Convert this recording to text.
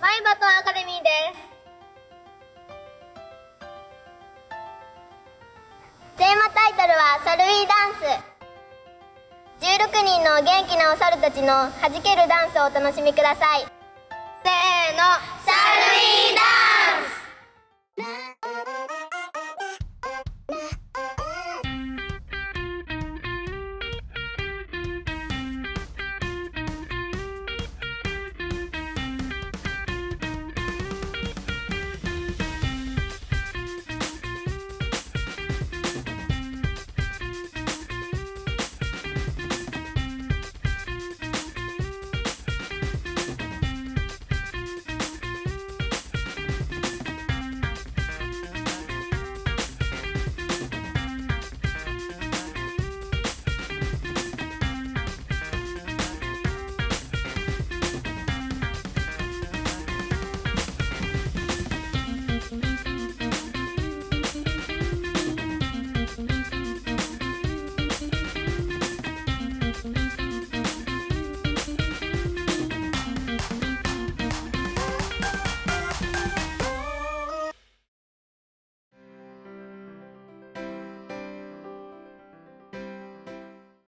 はい、バトンアカデミーです。テーマタイトルはシャルウィーダンス。16人の元気なお猿たちの弾けるダンスをお楽しみください。せーの。